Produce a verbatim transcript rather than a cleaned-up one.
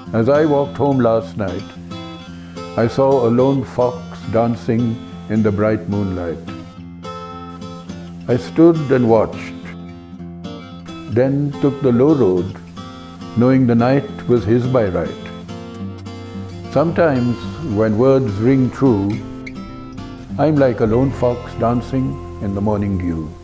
As I walked home last night, I saw a lone fox dancing in the bright moonlight. I stood and watched, then took the low road, knowing the night was his by right. Sometimes, when words ring true, I'm like a lone fox dancing in the morning dew.